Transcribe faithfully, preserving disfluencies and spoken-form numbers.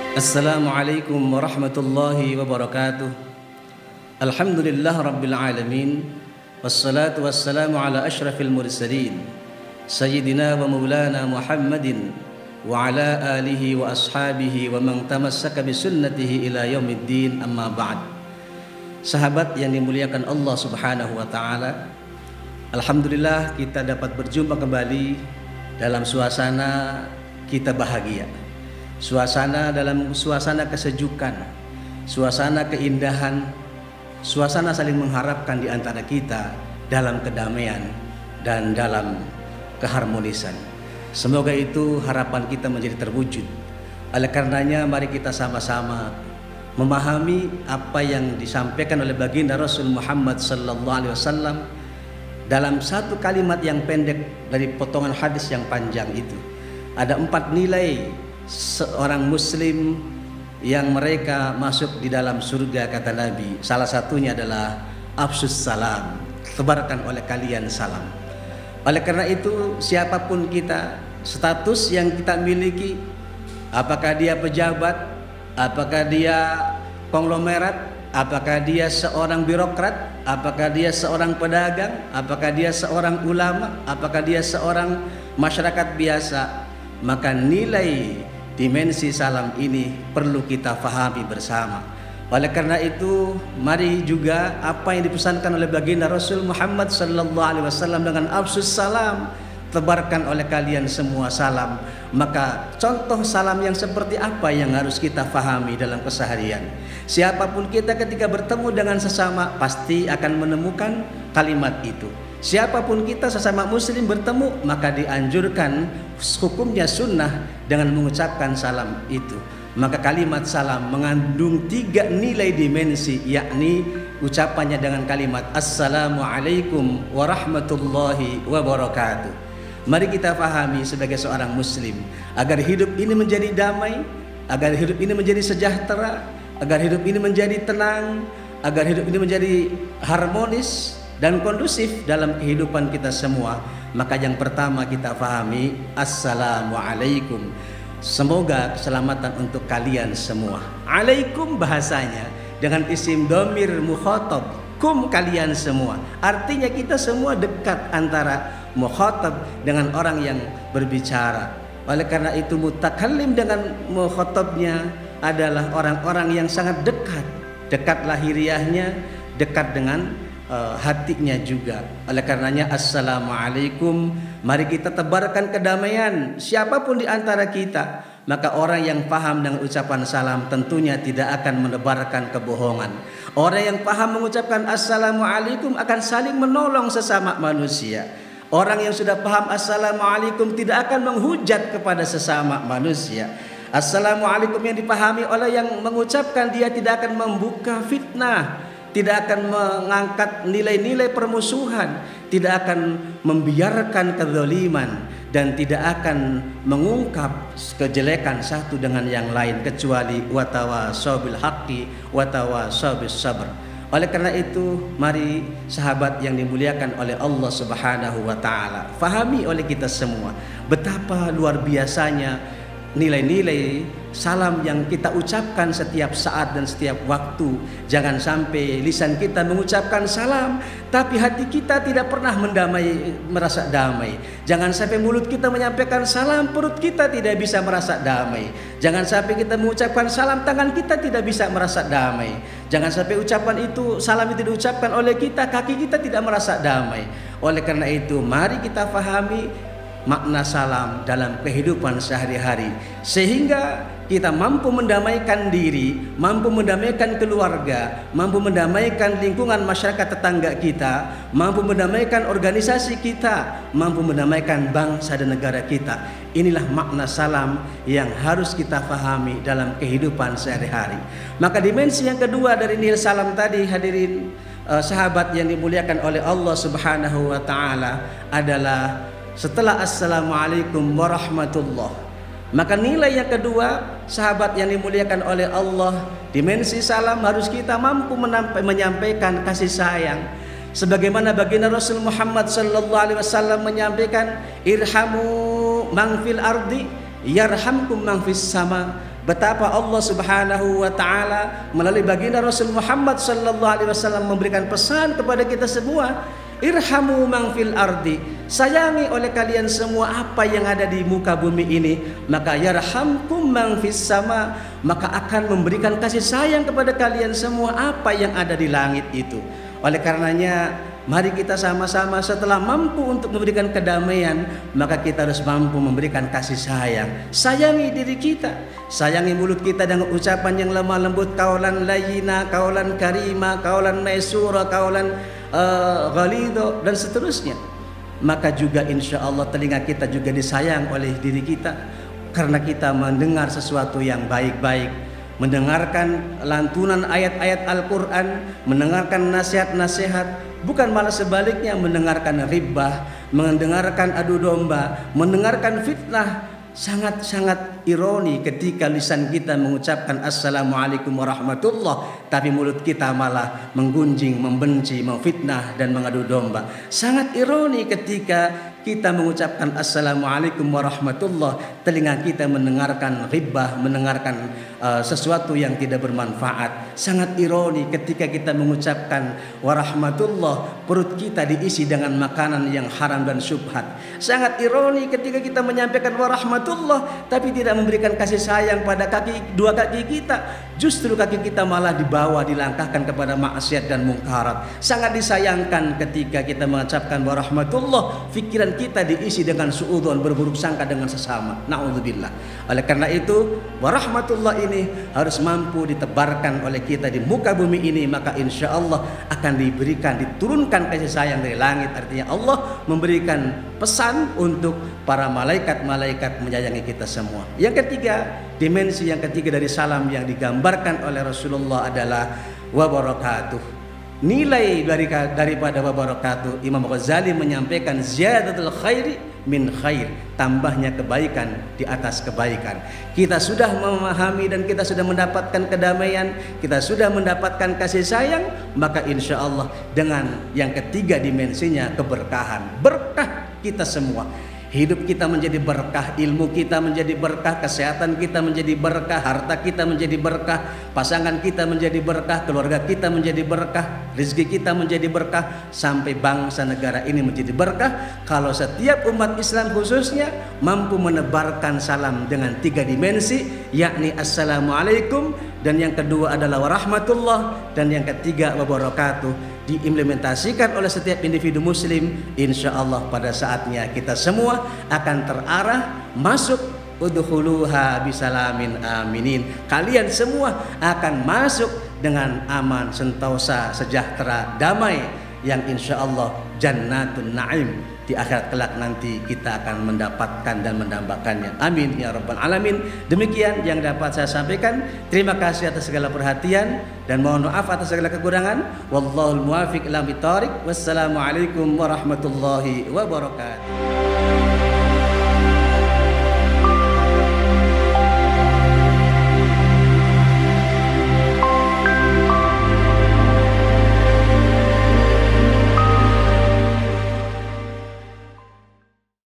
Assalamualaikum warahmatullahi wabarakatuh. Alhamdulillah rabbil alamin. Wassalatu wassalamu ala ashrafil mursalin Sayyidina wa maulana Muhammadin wa ala alihi wa ashabihi wa man tamassaka bisunnatihi ila yaumiddin, amma ba'd. Sahabat yang dimuliakan Allah subhanahu wa ta'ala, alhamdulillah kita dapat berjumpa kembali dalam suasana kita bahagia, suasana dalam suasana kesejukan, suasana keindahan, suasana saling mengharapkan di antara kita dalam kedamaian dan dalam keharmonisan. Semoga itu harapan kita menjadi terwujud. Oleh karenanya mari kita sama-sama memahami apa yang disampaikan oleh baginda Rasul Muhammad sallallahu alaihi wasallam dalam satu kalimat yang pendek dari potongan hadis yang panjang itu. Ada empat nilai seorang muslim yang mereka masuk di dalam surga, kata Nabi. Salah satunya adalah afsus salam, tebarkan oleh kalian salam. Oleh karena itu siapapun kita, status yang kita miliki, apakah dia pejabat, apakah dia konglomerat, apakah dia seorang birokrat, apakah dia seorang pedagang, apakah dia seorang ulama, apakah dia seorang masyarakat biasa, maka nilai dimensi salam ini perlu kita fahami bersama. Oleh karena itu mari juga apa yang dipesankan oleh baginda Rasul Muhammad sallallahu alaihi wasallam dengan afsus salam, tebarkan oleh kalian semua salam. Maka contoh salam yang seperti apa yang harus kita fahami dalam keseharian? Siapapun kita ketika bertemu dengan sesama pasti akan menemukan kalimat itu. Siapapun kita sesama muslim bertemu, maka dianjurkan hukumnya sunnah dengan mengucapkan salam itu. Maka kalimat salam mengandung tiga nilai dimensi, yakni ucapannya dengan kalimat Assalamualaikum warahmatullahi wabarakatuh. Mari kita fahami sebagai seorang muslim, agar hidup ini menjadi damai, agar hidup ini menjadi sejahtera, agar hidup ini menjadi tenang, agar hidup ini menjadi harmonis dan kondusif dalam kehidupan kita semua, maka yang pertama kita fahami Assalamualaikum. Semoga keselamatan untuk kalian semua. Alaikum bahasanya dengan isim domir mukhatab, kum kalian semua. Artinya kita semua dekat antara mukhatab dengan orang yang berbicara. Oleh karena itu mutakallim dengan mukhatabnya adalah orang-orang yang sangat dekat, dekat lahiriahnya, dekat dengan Uh, hatinya juga. Oleh karenanya Assalamualaikum, mari kita tebarkan kedamaian siapapun di antara kita. Maka orang yang paham dengan ucapan salam tentunya tidak akan menebarkan kebohongan. Orang yang paham mengucapkan Assalamualaikum akan saling menolong sesama manusia. Orang yang sudah paham Assalamualaikum tidak akan menghujat kepada sesama manusia. Assalamualaikum yang dipahami oleh yang mengucapkan, dia tidak akan membuka fitnah, tidak akan mengangkat nilai-nilai permusuhan, tidak akan membiarkan kezaliman, dan tidak akan mengungkap kejelekan satu dengan yang lain, kecuali watawasaw bil haqqi watawasaw bis sabr. Oleh karena itu mari sahabat yang dimuliakan oleh Allah Subhanahu wa taala, fahami oleh kita semua betapa luar biasanya nilai-nilai salam yang kita ucapkan setiap saat dan setiap waktu. Jangan sampai lisan kita mengucapkan salam tapi hati kita tidak pernah mendamai, merasa damai. Jangan sampai mulut kita menyampaikan salam, perut kita tidak bisa merasa damai. Jangan sampai kita mengucapkan salam, tangan kita tidak bisa merasa damai. Jangan sampai ucapan itu, salam itu diucapkan oleh kita, kaki kita tidak merasa damai. Oleh karena itu mari kita fahami makna salam dalam kehidupan sehari-hari, sehingga kita mampu mendamaikan diri, mampu mendamaikan keluarga, mampu mendamaikan lingkungan masyarakat tetangga kita, mampu mendamaikan organisasi kita, mampu mendamaikan bangsa dan negara kita. Inilah makna salam yang harus kita pahami dalam kehidupan sehari-hari. Maka dimensi yang kedua dari nilai salam tadi, hadirin eh, sahabat yang dimuliakan oleh Allah Subhanahu wa taala, adalah setelah Assalamualaikum warahmatullah, maka nilai yang kedua, sahabat yang dimuliakan oleh Allah, dimensi salam harus kita mampu menyampaikan kasih sayang. Sebagaimana baginda Rasul Muhammad sallallahu alaihi wasallam menyampaikan, irhamu man fil ardi yarhamkum man fis sama. betapa Allah Subhanahu wa taala melalui baginda Rasul Muhammad sallallahu alaihi wasallam memberikan pesan kepada kita semua, irhamu man fil ardi, sayangi oleh kalian semua apa yang ada di muka bumi ini, maka yarhamkum man fis sama, maka akan memberikan kasih sayang kepada kalian semua apa yang ada di langit itu. Oleh karenanya mari kita sama-sama setelah mampu untuk memberikan kedamaian, maka kita harus mampu memberikan kasih sayang. Sayangi diri kita, sayangi mulut kita dengan ucapan yang lemah lembut, kaulan layyina, kaulan karima, kaulan maisura, kaulan uh, ghalido, dan seterusnya. Maka juga insya Allah telinga kita juga disayang oleh diri kita, karena kita mendengar sesuatu yang baik-baik, mendengarkan lantunan ayat-ayat Al-Quran, mendengarkan nasihat-nasihat, bukan malah sebaliknya mendengarkan ribah, mendengarkan adu domba, mendengarkan fitnah. Sangat-sangat ironi ketika lisan kita mengucapkan Assalamualaikum warahmatullah, tapi mulut kita malah menggunjing, membenci, memfitnah, dan mengadu domba. Sangat ironi ketika kita mengucapkan Assalamualaikum warahmatullah, telinga kita mendengarkan ribah, mendengarkan uh, sesuatu yang tidak bermanfaat. Sangat ironi ketika kita mengucapkan warahmatullah, perut kita diisi dengan makanan yang haram dan syubhat. Sangat ironi ketika kita menyampaikan warahmatullah, tapi tidak memberikan kasih sayang pada kaki, dua kaki kita. Justru kaki kita malah dibawa, dilangkahkan kepada maksiat dan mungkarat. Sangat disayangkan ketika kita mengucapkan warahmatullah, pikiran kita diisi dengan suudzon, berburuk sangka dengan sesama. Na'udzubillah. Oleh karena itu, warahmatullah ini harus mampu ditebarkan oleh kita di muka bumi ini, maka insya Allah akan diberikan, diturunkan kasih sayang dari langit. Artinya Allah memberikan pesan untuk para malaikat-malaikat menyayangi kita semua. Yang ketiga, dimensi yang ketiga dari salam yang digambarkan oleh Rasulullah adalah wabarakatuh. Nilai dari daripada wabarakatuh, Imam Ghazali menyampaikan ziyadatul khairi min khair, tambahnya kebaikan di atas kebaikan. Kita sudah memahami dan kita sudah mendapatkan kedamaian, kita sudah mendapatkan kasih sayang, maka insya Allah dengan yang ketiga dimensinya keberkahan, berkah kita semua. Hidup kita menjadi berkah, ilmu kita menjadi berkah, kesehatan kita menjadi berkah, harta kita menjadi berkah, pasangan kita menjadi berkah, keluarga kita menjadi berkah, rezeki kita menjadi berkah, sampai bangsa negara ini menjadi berkah kalau setiap umat Islam khususnya mampu menebarkan salam dengan tiga dimensi, yakni Assalamualaikum, dan yang kedua adalah warahmatullah, dan yang ketiga wabarakatuh, diimplementasikan oleh setiap individu muslim. Insya Allah pada saatnya kita semua akan terarah masuk udkhuluha bisalamin aminin. Kalian semua akan masuk dengan aman, sentosa, sejahtera, damai, yang insya Allah jannatun na'im. Di akhirat kelak nanti kita akan mendapatkan dan mendambakannya. Amin ya rabbal alamin. Demikian yang dapat saya sampaikan. Terima kasih atas segala perhatian dan mohon maaf atas segala kekurangan. Wallahul muwaffiq ila thoriq. Wassalamualaikum warahmatullahi wabarakatuh.